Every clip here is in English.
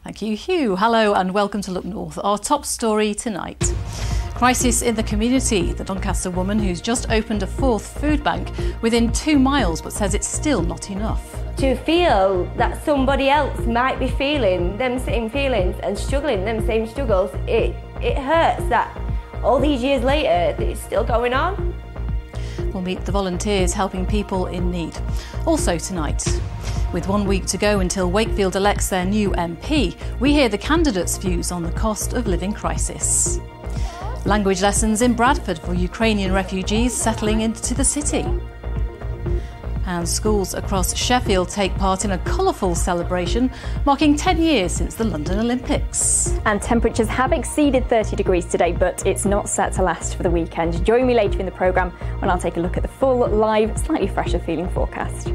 Thank you, Hugh. Hello and welcome to Look North. Our top story tonight. Crisis in the community. The Doncaster woman who's just opened a fourth food bank within 2 miles but says it's still not enough. To feel that somebody else might be feeling them same feelings and struggling them same struggles, it hurts that all these years later it's still going on. We'll meet the volunteers helping people in need. Also tonight, with 1 week to go until Wakefield elects their new MP, we hear the candidates' views on the cost of living crisis. Language lessons in Bradford for Ukrainian refugees settling into the city. And schools across Sheffield take part in a colourful celebration marking 10 years since the London Olympics. And temperatures have exceeded 30 degrees today, but it's not set to last for the weekend. Join me later in the programme when I'll take a look at the full, live, slightly fresher feeling forecast.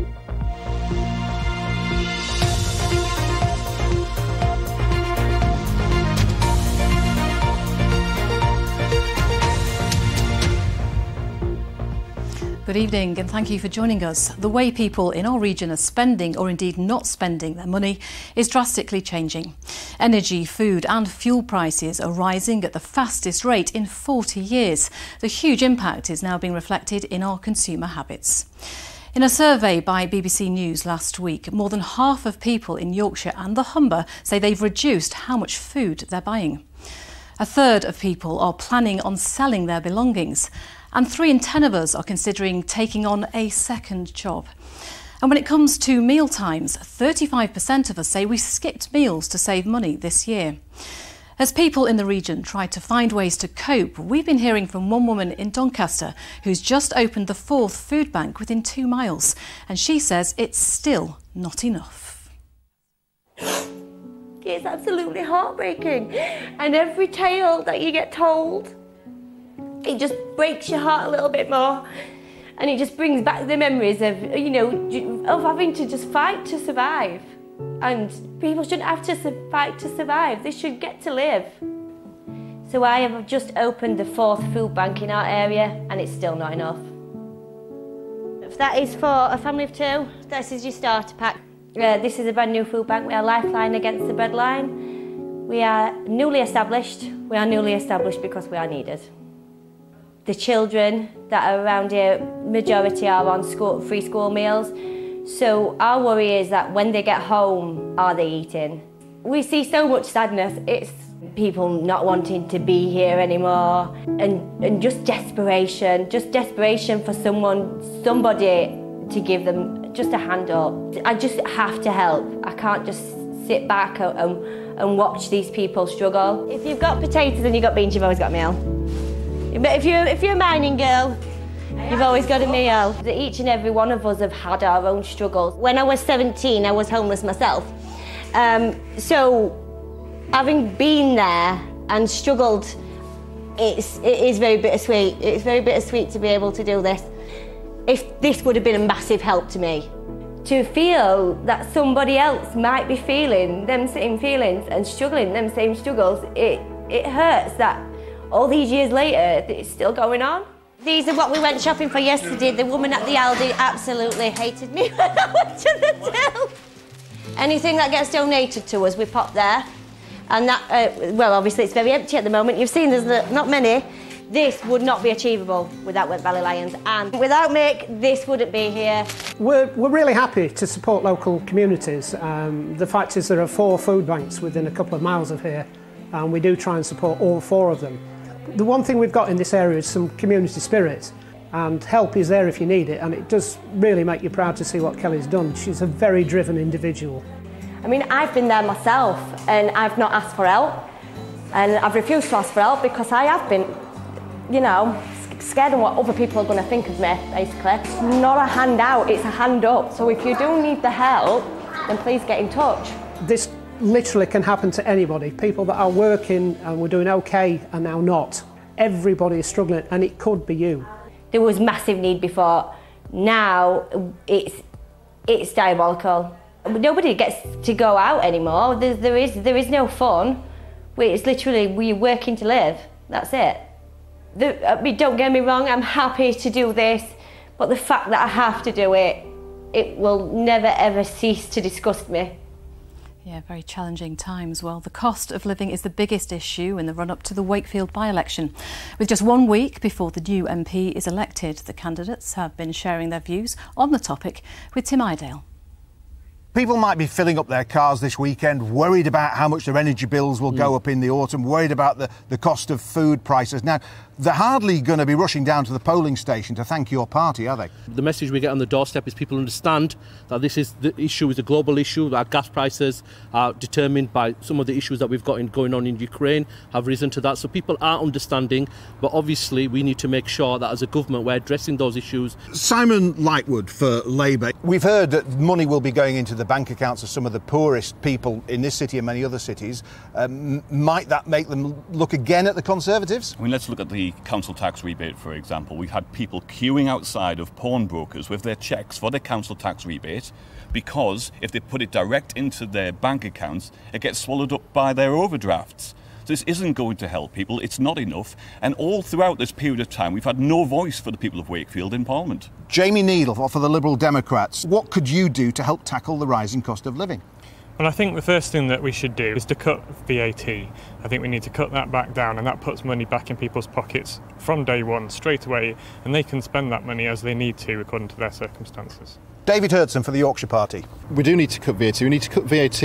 Good evening and thank you for joining us. The way people in our region are spending or indeed not spending their money is drastically changing. Energy, food and fuel prices are rising at the fastest rate in 40 years. The huge impact is now being reflected in our consumer habits. In a survey by BBC News last week, more than half of people in Yorkshire and the Humber say they've reduced how much food they're buying. A third of people are planning on selling their belongings. And 3 in 10 of us are considering taking on a second job. And when it comes to meal times, 35% of us say we skipped meals to save money this year. As people in the region try to find ways to cope, we've been hearing from one woman in Doncaster who's just opened the fourth food bank within 2 miles. And she says it's still not enough. It's absolutely heartbreaking. And every tale that you get told, it just breaks your heart a little bit more, and it just brings back the memories of, of having to just fight to survive. And people shouldn't have to fight to survive, they should get to live. So I have just opened the fourth food bank in our area, and it's still not enough. If that is for a family of 2, this is your starter pack. This is a brand new food bank. We are lifeline against the breadline. We are newly established. We are newly established because we are needed. The children that are around here, majority are on free school meals. So our worry is that when they get home, are they eating? We see so much sadness. It's people not wanting to be here anymore and just desperation for somebody to give them just a hand up. I just have to help. I can't just sit back and watch these people struggle. If you've got potatoes and you've got beans, you've always got a meal. But if you're a mining girl, you've always got a meal. Each and every one of us have had our own struggles. When I was 17, I was homeless myself. So having been there and struggled, it is very bittersweet. It's very bittersweet to be able to do this. If this would have been a massive help to me. To feel that somebody else might be feeling them same feelings and struggling them same struggles, it hurts that all these years later, it's still going on. These are what we went shopping for yesterday. The woman at the Aldi absolutely hated me when I went to the till. Anything that gets donated to us, we pop there. And that, well, obviously it's very empty at the moment. You've seen there's not many. This would not be achievable without Wet Valley Lions. And without Mick, this wouldn't be here. We're really happy to support local communities. The fact is there are 4 food banks within a couple of miles of here, and we do try and support all 4 of them. The one thing we've got in this area is some community spirit, and help is there if you need it, and it does really make you proud to see what Kelly's done. She's a very driven individual. I mean, I've been there myself and I've not asked for help, and I've refused to ask for help because I have been, scared of what other people are going to think of me, basically. It's not a hand out, it's a hand up. So if you do need the help, then please get in touch. This literally can happen to anybody. People that are working and were doing okay are now not. Everybody is struggling, and it could be you. There was massive need before. Now it's diabolical. Nobody gets to go out anymore. There is no fun. It's literally we're working to live. That's it. Don't get me wrong, I'm happy to do this, but the fact that I have to do it, it will never ever cease to disgust me. Yeah, very challenging times. Well, the cost of living is the biggest issue in the run-up to the Wakefield by-election. With just 1 week before the new MP is elected, the candidates have been sharing their views on the topic with Tim Iredale. People might be filling up their cars this weekend, worried about how much their energy bills will go up in the autumn, worried about the cost of food prices. Now, they're hardly going to be rushing down to the polling station to thank your party, are they? The message we get on the doorstep is people understand that this is the issue, is a global issue. Our gas prices are determined by some of the issues that we've got going on in Ukraine, have risen to that. So people are understanding, but obviously we need to make sure that as a government we're addressing those issues. Simon Lightwood for Labour. We've heard that money will be going into the bank accounts of some of the poorest people in this city and many other cities. Might that make them look again at the Conservatives? I mean, let's look at the council tax rebate, for example. We've had people queuing outside of pawnbrokers with their cheques for their council tax rebate because if they put it direct into their bank accounts, it gets swallowed up by their overdrafts. So this isn't going to help people, it's not enough, and all throughout this period of time we've had no voice for the people of Wakefield in Parliament. Jamie Needle for the Liberal Democrats. What could you do to help tackle the rising cost of living? Well, I think the first thing that we should do is to cut VAT. I think we need to cut that back down, and that puts money back in people's pockets from day one, straight away, and they can spend that money as they need to according to their circumstances. David Hurdson for the Yorkshire Party. We do need to cut VAT. We need to cut VAT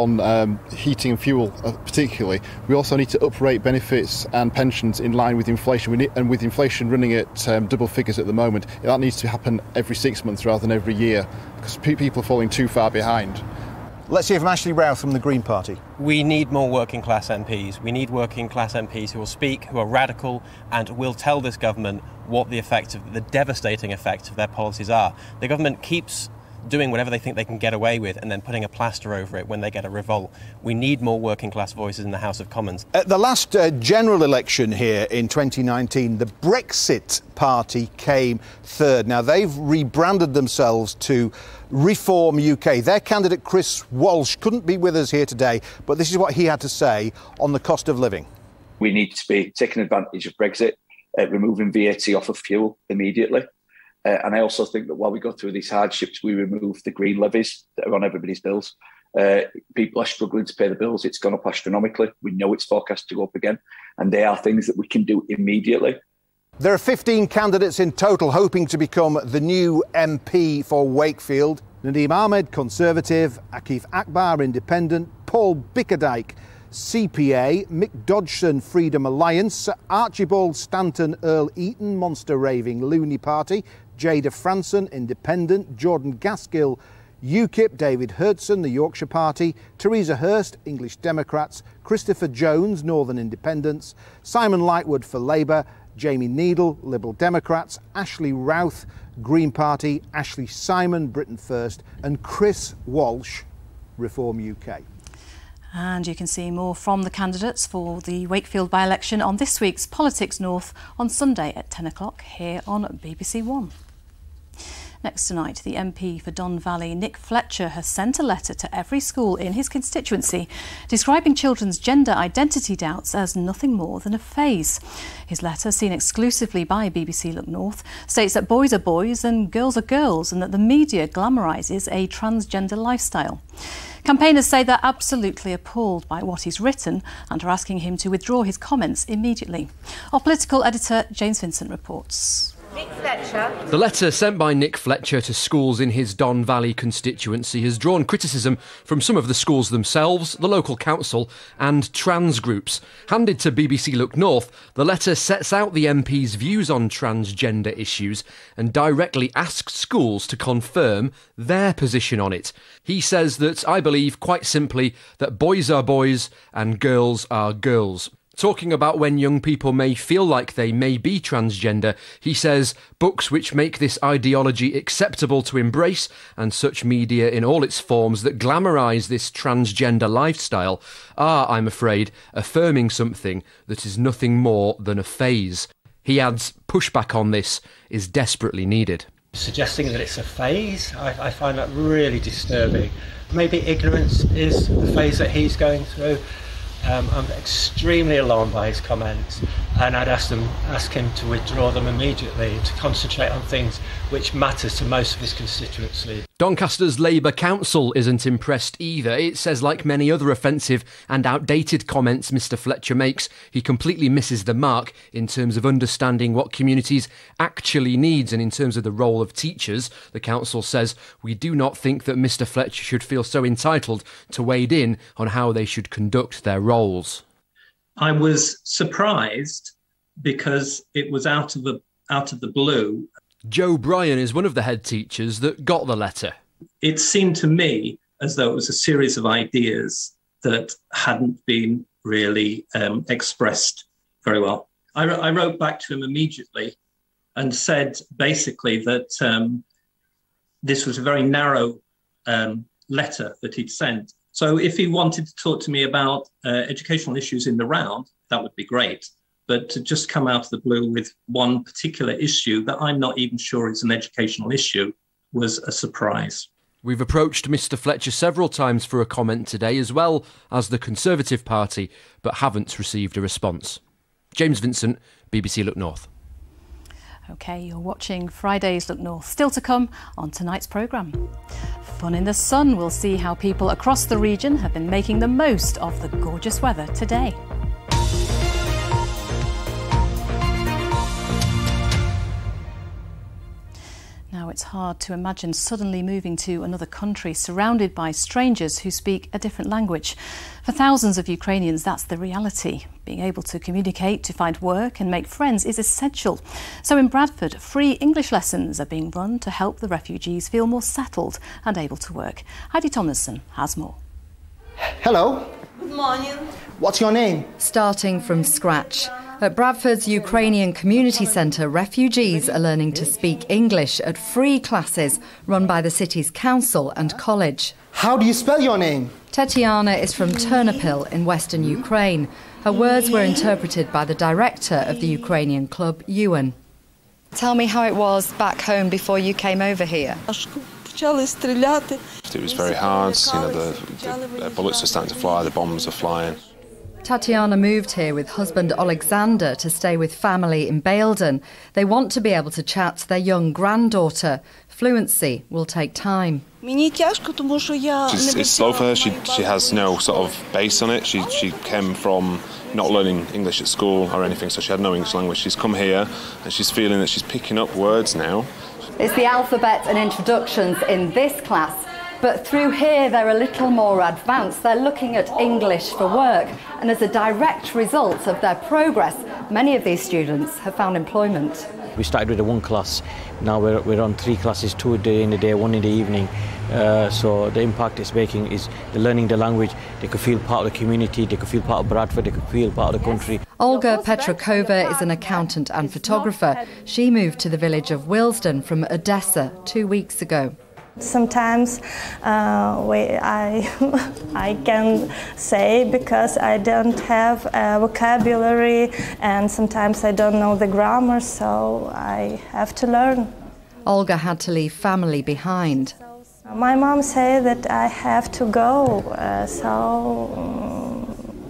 on heating and fuel particularly. We also need to uprate benefits and pensions in line with inflation. And with inflation running at double figures at the moment, that needs to happen every 6 months rather than every year, because people are falling too far behind. Let's hear from Ashley Routh from the Green Party. We need more working class MPs. We need working class MPs who will speak, who are radical, and will tell this government what the devastating effects of their policies are. The government keeps doing whatever they think they can get away with and then putting a plaster over it when they get a revolt. We need more working class voices in the House of Commons. At the last general election here in 2019, the Brexit Party came third. Now, they've rebranded themselves to Reform UK. Their candidate, Chris Walsh, couldn't be with us here today, but this is what he had to say on the cost of living. We need to be taking advantage of Brexit, removing VAT off of fuel immediately. And I also think that while we go through these hardships, we remove the green levies that are on everybody's bills. People are struggling to pay the bills. It's gone up astronomically. We know it's forecast to go up again. And they are things that we can do immediately. There are 15 candidates in total hoping to become the new MP for Wakefield. Nadeem Ahmed, Conservative; Akif Akbar, Independent; Paul Bickerdike, CPA; Mick Dodgson, Freedom Alliance; Archibald Stanton, Earl Eaton, Monster Raving Looney Party; Jada Franson, Independent; Jordan Gaskill, UKIP; David Hurdson, the Yorkshire Party; Theresa Hurst, English Democrats; Christopher Jones, Northern Independents; Simon Lightwood for Labour; Jamie Needle, Liberal Democrats; Ashley Routh, Green Party; Ashley Simon, Britain First; and Chris Walsh, Reform UK. And you can see more from the candidates for the Wakefield by-election on this week's Politics North on Sunday at 10 o'clock here on BBC One. Next tonight, the MP for Don Valley, Nick Fletcher, has sent a letter to every school in his constituency describing children's gender identity doubts as nothing more than a phase. His letter, seen exclusively by BBC Look North, states that boys are boys and girls are girls, and that the media glamorises a transgender lifestyle. Campaigners say they're absolutely appalled by what he's written and are asking him to withdraw his comments immediately. Our political editor, James Vincent, reports. Nick Fletcher. The letter sent by Nick Fletcher to schools in his Don Valley constituency has drawn criticism from some of the schools themselves, the local council and trans groups. Handed to BBC Look North, the letter sets out the MP's views on transgender issues and directly asks schools to confirm their position on it. He says that, I believe, quite simply, that boys are boys and girls are girls. Talking about when young people may feel like they may be transgender, he says books which make this ideology acceptable to embrace and such media in all its forms that glamorise this transgender lifestyle are, I'm afraid, affirming something that is nothing more than a phase. He adds pushback on this is desperately needed. Suggesting that it's a phase, I find that really disturbing. Maybe ignorance is the phase that he's going through. I'm extremely alarmed by his comments. and I'd ask him to withdraw them immediately, to concentrate on things which matter to most of his constituency. Doncaster's Labour Council isn't impressed either. It says, like many other offensive and outdated comments Mr Fletcher makes, he completely misses the mark in terms of understanding what communities actually need, and in terms of the role of teachers. The council says, we do not think that Mr Fletcher should feel so entitled to wade in on how they should conduct their roles. I was surprised because it was out of the blue. Joe Bryan is one of the head teachers that got the letter. It seemed to me as though it was a series of ideas that hadn't been really expressed very well. I wrote back to him immediately and said basically that this was a very narrow letter that he'd sent. So if he wanted to talk to me about educational issues in the round, that would be great. But to just come out of the blue with one particular issue that I'm not even sure is an educational issue was a surprise. We've approached Mr Fletcher several times for a comment today, as well as the Conservative Party, but haven't received a response. James Vincent, BBC Look North. OK, you're watching Friday's Look North. Still to come on tonight's programme. Fun in the sun. We'll see how people across the region have been making the most of the gorgeous weather today. Now, it's hard to imagine suddenly moving to another country surrounded by strangers who speak a different language. For thousands of Ukrainians, that's the reality. Being able to communicate, to find work and make friends is essential. So in Bradford, free English lessons are being run to help the refugees feel more settled and able to work. Heidi Tomlinson has more. Hello. Good morning. What's your name? Starting from scratch. At Bradford's Ukrainian Community Centre, refugees are learning to speak English at free classes run by the city's council and college. How do you spell your name? Tetiana is from Ternopil in western Ukraine. Her words were interpreted by the director of the Ukrainian club, Ewan. Tell me how it was back home before you came over here. It was very hard, the bullets are starting to fly, the bombs are flying. Tatiana moved here with husband Alexander to stay with family in Baildon. They want to be able to chat to their young granddaughter. Fluency will take time. It's slow for her. She has no sort of base on it. She came from not learning English at school or anything, so she had no English language. She's come here and she's feeling that she's picking up words now. It's the alphabet and introductions in this class. But through here, they're a little more advanced. They're looking at English for work. And as a direct result of their progress, many of these students have found employment. We started with one class. Now we're on 3 classes, 2 in the day, 1 in the evening. So the impact it's making is they're learning the language. They could feel part of the community. They could feel part of Bradford. They could feel part of the country. Olga Petrakova is an accountant and photographer. She moved to the village of Willesden from Odessa 2 weeks ago. Sometimes I can say because I don't have a vocabulary, and sometimes I don't know the grammar, so I have to learn. Olga had to leave family behind. My mom said that I have to go, so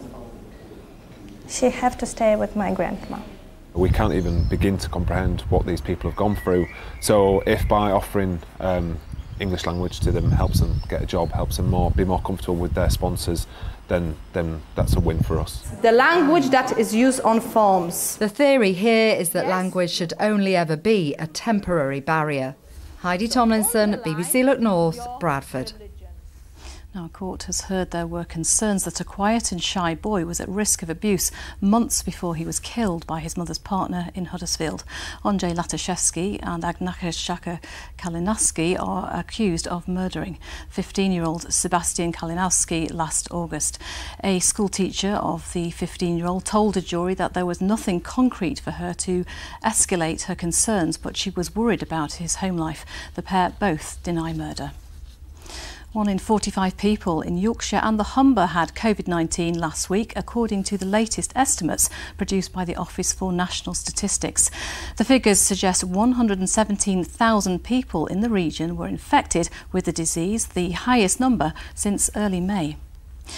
she have to stay with my grandma. We can't even begin to comprehend what these people have gone through. So if by offering English language to them helps them get a job, helps them be more comfortable with their sponsors, then that's a win for us. The language that is used on forms. The theory here is that language should only ever be a temporary barrier. Heidi Tomlinson, BBC Look North, Bradford. Now, a court has heard there were concerns that a quiet and shy boy was at risk of abuse months before he was killed by his mother's partner in Huddersfield. Andrzej Lataszewski and Agnieszka Kalinowski are accused of murdering 15-year-old Sebastian Kalinowski last August. A schoolteacher of the 15-year-old told a jury that there was nothing concrete for her to escalate her concerns, but she was worried about his home life. The pair both deny murder. 1 in 45 people in Yorkshire and the Humber had COVID-19 last week, according to the latest estimates produced by the Office for National Statistics. The figures suggest 117,000 people in the region were infected with the disease, the highest number since early May.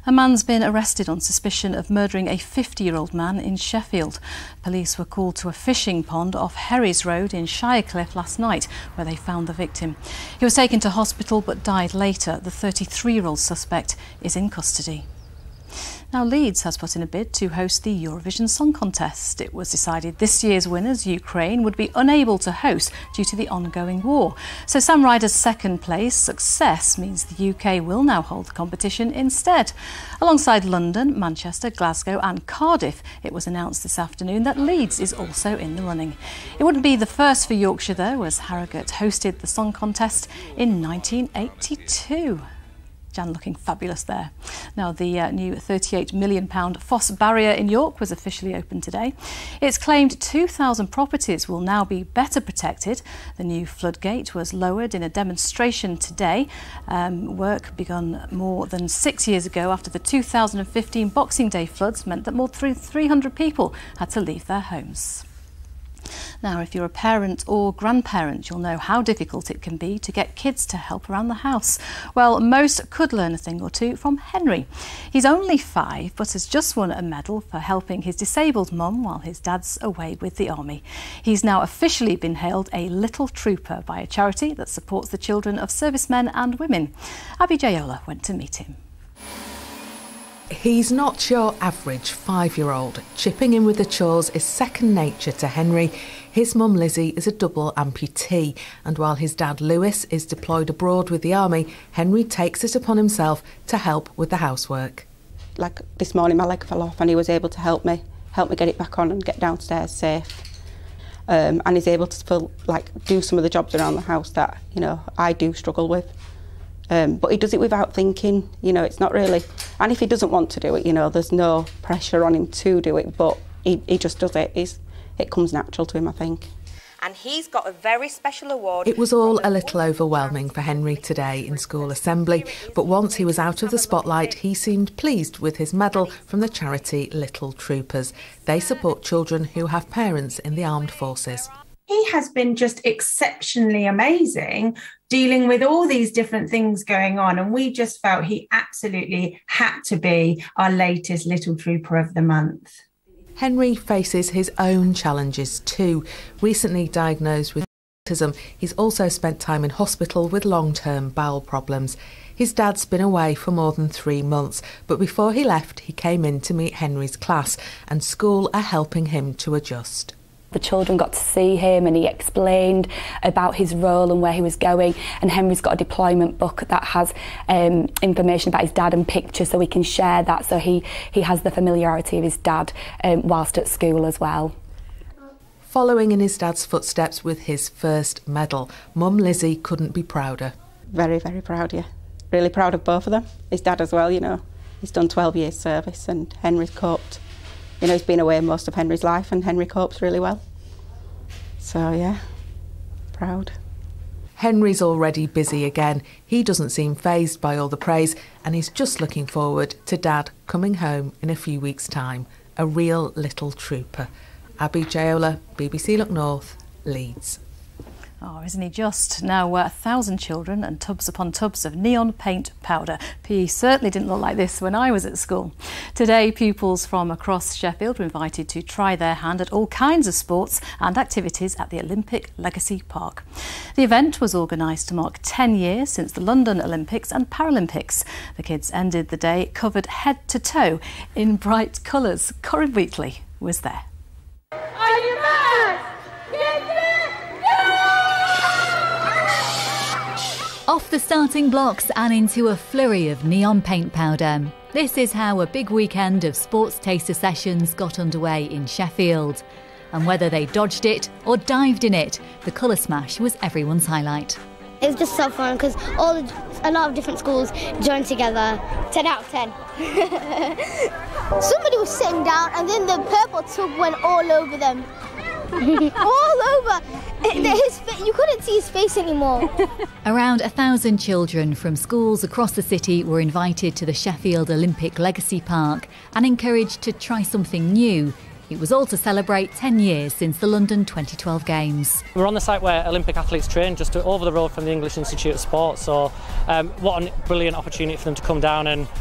A man's been arrested on suspicion of murdering a 50-year-old man in Sheffield. Police were called to a fishing pond off Herries Road in Shirecliffe last night, where they found the victim. He was taken to hospital but died later. The 33-year-old suspect is in custody. Now, Leeds has put in a bid to host the Eurovision Song Contest. It was decided this year's winners, Ukraine, would be unable to host due to the ongoing war. So Sam Ryder's second place success means the UK will now hold the competition instead. Alongside London, Manchester, Glasgow and Cardiff, it was announced this afternoon that Leeds is also in the running. It wouldn't be the first for Yorkshire, though, as Harrogate hosted the song contest in 1982. Jan looking fabulous there. Now, the new £38 million Foss barrier in York was officially opened today. It's claimed 2,000 properties will now be better protected. The new floodgate was lowered in a demonstration today. Work begun more than 6 years ago after the 2015 Boxing Day floods meant that more than 300 people had to leave their homes. Now, if you're a parent or grandparent, you'll know how difficult it can be to get kids to help around the house. Well, most could learn a thing or two from Henry. He's only 5, but has just won a medal for helping his disabled mum while his dad's away with the army. He's now officially been hailed a little trooper by a charity that supports the children of servicemen and women. Abby Jayola went to meet him. He's not your average 5-year-old. Chipping in with the chores is second nature to Henry. His mum Lizzie is a double amputee, and while his dad Lewis is deployed abroad with the army, Henry takes it upon himself to help with the housework. Like this morning, my leg fell off and he was able to help me get it back on and get downstairs safe. And he's able to do some of the jobs around the house that, you know, I do struggle with. But he does it without thinking, you know, it's not really... And if he doesn't want to do it, you know, there's no pressure on him to do it, but he just does it. It comes natural to him, I think. And he's got a very special award. It was all a little overwhelming for Henry today in school assembly, but once he was out of the spotlight, he seemed pleased with his medal from the charity Little Troopers. They support children who have parents in the armed forces. He has been just exceptionally amazing dealing with all these different things going on, and we just felt he absolutely had to be our latest Little Trooper of the Month. Henry faces his own challenges too. Recently diagnosed with autism, he's also spent time in hospital with long-term bowel problems. His dad's been away for more than 3 months, but before he left, he came in to meet Henry's class, and school are helping him to adjust. The children got to see him and he explained about his role and where he was going, and Henry's got a deployment book that has information about his dad and pictures, so we can share that, so he has the familiarity of his dad whilst at school as well. Following in his dad's footsteps with his first medal, Mum Lizzie couldn't be prouder. Very, very proud, yeah. Really proud of both of them. His dad as well, you know. He's done 12 years service and Henry's coped. You know, he's been away most of Henry's life and Henry copes really well. So, yeah, proud. Henry's already busy again. He doesn't seem fazed by all the praise, and he's just looking forward to Dad coming home in a few weeks' time. A real little trooper. Abby Jayola, BBC Look North, Leeds. Oh, isn't he just? Now, 1,000 children and tubs upon tubs of neon paint powder. PE certainly didn't look like this when I was at school. Today, pupils from across Sheffield were invited to try their hand at all kinds of sports and activities at the Olympic Legacy Park. The event was organised to mark 10 years since the London Olympics and Paralympics. The kids ended the day covered head to toe in bright colours. Corinne Wheatley was there. Off the starting blocks and into a flurry of neon paint powder. This is how a big weekend of sports taster sessions got underway in Sheffield. And whether they dodged it or dived in it, the colour smash was everyone's highlight. It was just so fun because a lot of different schools joined together. 10 out of 10. Somebody was sitting down and then the purple tub went all over them. All over. You couldn't see his face anymore. Around 1,000 children from schools across the city were invited to the Sheffield Olympic Legacy Park and encouraged to try something new. It was all to celebrate 10 years since the London 2012 Games. We're on the site where Olympic athletes train, just over the road from the English Institute of Sport, so what a brilliant opportunity for them to come down and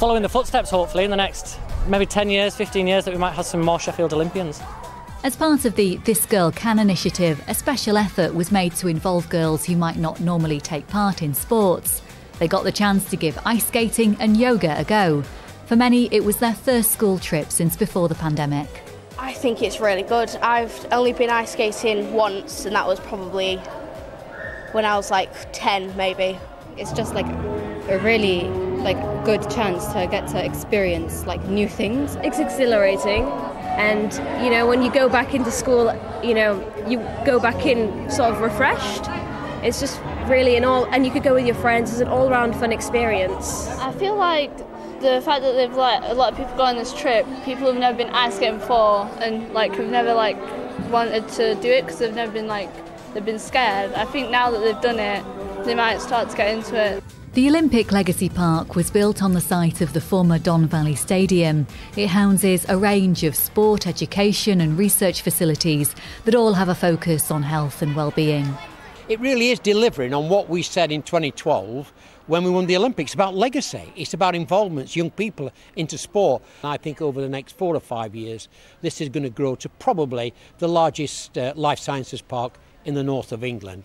following the footsteps, hopefully, in the next maybe 10 years, 15 years, that we might have some more Sheffield Olympians. As part of the This Girl Can initiative, a special effort was made to involve girls who might not normally take part in sports. They got the chance to give ice skating and yoga a go. For many, it was their first school trip since before the pandemic. I think it's really good. I've only been ice skating once, and that was probably when I was like 10 maybe. It's just like a really good chance to get to experience like new things. It's exhilarating, and you know, when you go back into school, you know, you go back in sort of refreshed. It's just really and you could go with your friends. It's an all-round fun experience. I feel like the fact that they've let a lot of people go on this trip, people who've never been ice skating before and like who've never like wanted to do it because they've never been they've been scared. I think now that they've done it, they might start to get into it. The Olympic Legacy Park was built on the site of the former Don Valley Stadium. It houses a range of sport, education and research facilities that all have a focus on health and well-being. It really is delivering on what we said in 2012 when we won the Olympics about legacy. It's about involvement, young people into sport. I think over the next 4 or 5 years, this is going to grow to probably the largest life sciences park in the north of England.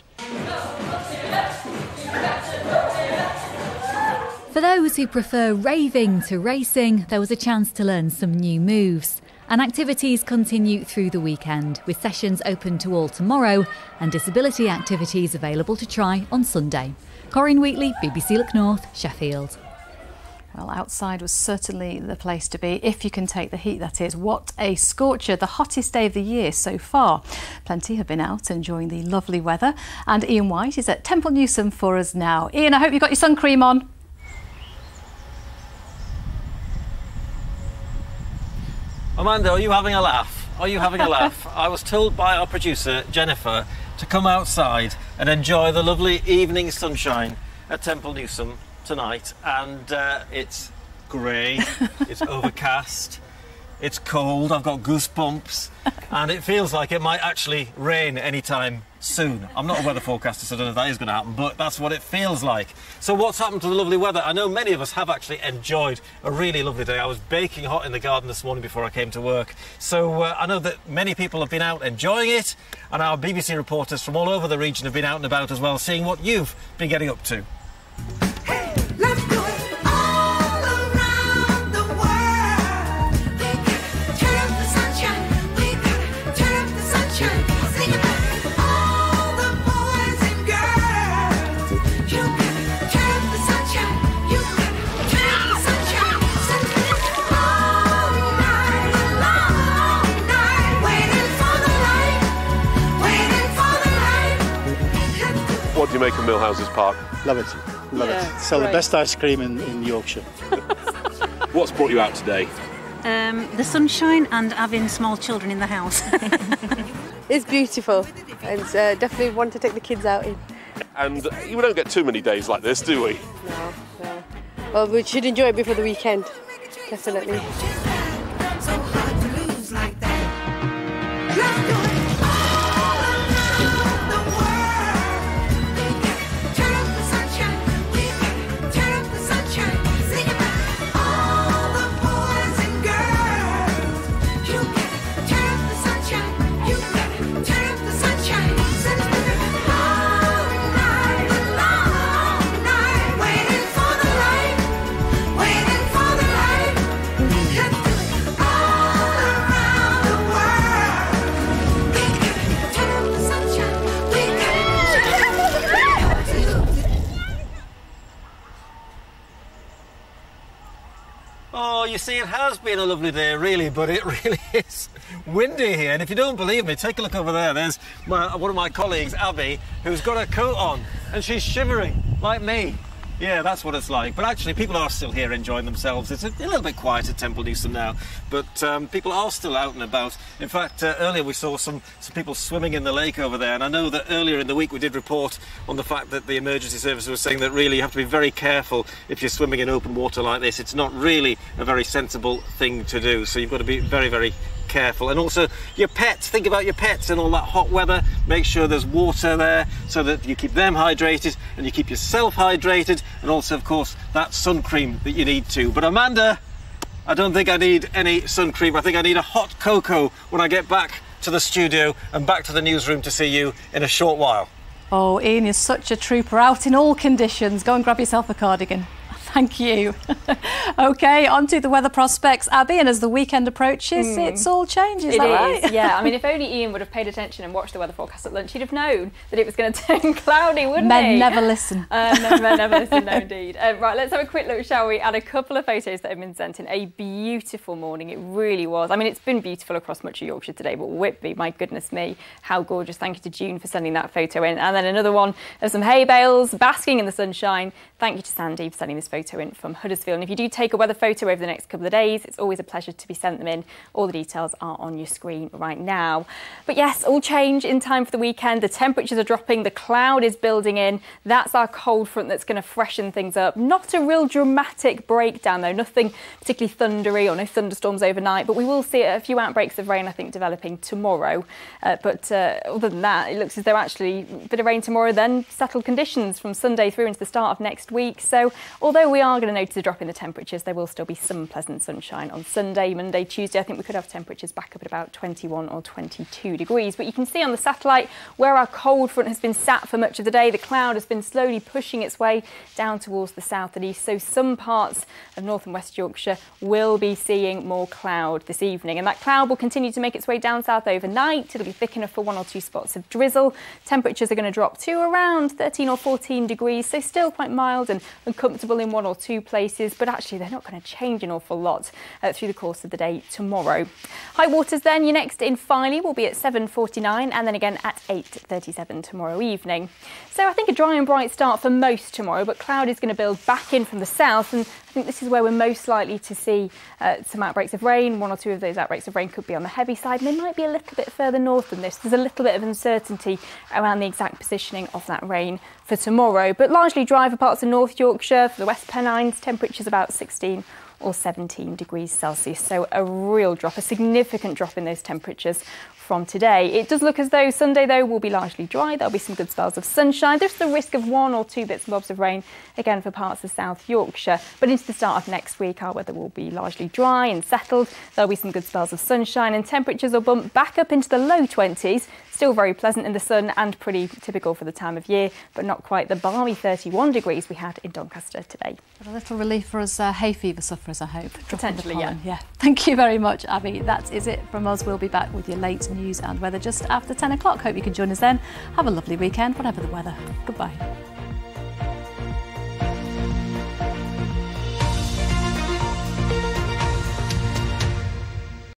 For those who prefer raving to racing, there was a chance to learn some new moves. And activities continue through the weekend, with sessions open to all tomorrow and disability activities available to try on Sunday. Corinne Wheatley, BBC Look North, Sheffield. Well, outside was certainly the place to be, if you can take the heat, that is. What a scorcher, the hottest day of the year so far. Plenty have been out enjoying the lovely weather. And Ian White is at Temple Newsam for us now. Ian, I hope you've got your sun cream on. Amanda, are you having a laugh? Are you having a laugh? I was told by our producer, Jennifer, to come outside and enjoy the lovely evening sunshine at Temple Newsam tonight, and it's grey, it's overcast, it's cold, I've got goosebumps, and it feels like it might actually rain anytime soon. I'm not a weather forecaster, so I don't know if that is going to happen, but that's what it feels like. So what's happened to the lovely weather? I know many of us have actually enjoyed a really lovely day. I was baking hot in the garden this morning before I came to work, so I know that many people have been out enjoying it, and our BBC reporters from all over the region have been out and about as well, seeing what you've been getting up to. What do you make of Millhouses Park? Love it, love it. Sell the best ice cream in Yorkshire. What's brought you out today? The sunshine and having small children in the house. It's beautiful, and definitely want to take the kids out in. And we don't get too many days like this, do we? No. Well, we should enjoy it before the weekend, definitely. You see, it has been a lovely day, really, but it really is windy here. And if you don't believe me, take a look over there. There's one of my colleagues, Abby, who's got a coat on, and she's shivering, like me. Yeah, that's what it's like. But actually, people are still here enjoying themselves. It's a little bit quiet at Temple Newsam now, but people are still out and about. In fact, earlier we saw some people swimming in the lake over there, and I know that earlier in the week we did report on the fact that the emergency service was saying that really you have to be very careful if you're swimming in open water like this. It's not really a very sensible thing to do, so you've got to be very, very careful careful. And also your pets, think about your pets in all that hot weather. Make sure there's water there so that you keep them hydrated and you keep yourself hydrated, and also of course that sun cream that you need too. But Amanda, I don't think I need any sun cream. I think I need a hot cocoa when I get back to the studio and back to the newsroom to see you in a short while. Oh, Ian is such a trooper, out in all conditions. Go and grab yourself a cardigan. Thank you. OK, on to the weather prospects. Abby, and as the weekend approaches, it's all changes, is that right? Yeah. I mean, if only Ian would have paid attention and watched the weather forecast at lunch, he'd have known that it was going to turn cloudy, wouldn't he? Men never listen. Never listen, no indeed. Right, let's have a quick look, shall we, at a couple of photos that have been sent in. A beautiful morning, it really was. I mean, it's been beautiful across much of Yorkshire today, but Whitby, my goodness me, how gorgeous. Thank you to June for sending that photo in. And then another one of some hay bales basking in the sunshine. Thank you to Sandy for sending this photo in from Huddersfield. And if you do take a weather photo over the next couple of days, it's always a pleasure to be sent them in. All the details are on your screen right now. But yes, all change in time for the weekend. The temperatures are dropping, the cloud is building in. That's our cold front that's going to freshen things up. Not a real dramatic breakdown though, nothing particularly thundery or no thunderstorms overnight, but we will see a few outbreaks of rain, I think, developing tomorrow. But other than that, it looks as though actually a bit of rain tomorrow, then settled conditions from Sunday through into the start of next week. So although we are going to notice a drop in the temperatures, there will still be some pleasant sunshine on Sunday, Monday, Tuesday. I think we could have temperatures back up at about 21 or 22 degrees. But you can see on the satellite where our cold front has been sat for much of the day, the cloud has been slowly pushing its way down towards the south and east. So some parts of North and West Yorkshire will be seeing more cloud this evening. And that cloud will continue to make its way down south overnight. It'll be thick enough for 1 or 2 spots of drizzle. Temperatures are going to drop to around 13 or 14 degrees. So still quite mild and comfortable in 1 or 2 places, but actually they're not going to change an awful lot through the course of the day tomorrow. High waters then, your next in Filey will be at 7:49 and then again at 8:37 tomorrow evening. So I think a dry and bright start for most tomorrow, but cloud is going to build back in from the south, and I think this is where we're most likely to see some outbreaks of rain. 1 or 2 of those outbreaks of rain could be on the heavy side, and they might be a little bit further north than this. There's a little bit of uncertainty around the exact positioning of that rain for tomorrow, but largely dry for parts of North Yorkshire. For the West Pennines, temperatures about 16 or 17 degrees Celsius. So a real drop, a significant drop in those temperatures from today. It does look as though Sunday, though, will be largely dry. There'll be some good spells of sunshine. There's the risk of 1 or 2 bits and bobs of rain, again, for parts of South Yorkshire. But into the start of next week, our weather will be largely dry and settled. There'll be some good spells of sunshine, and temperatures will bump back up into the low 20s. Still very pleasant in the sun and pretty typical for the time of year, but not quite the balmy 31 degrees we had in Doncaster today. But a little relief for us hay fever sufferers, I hope. Potentially, yeah. Thank you very much, Abby. That is it from us. We'll be back with your late news and weather just after 10 o'clock. Hope you can join us then. Have a lovely weekend, whatever the weather. Goodbye.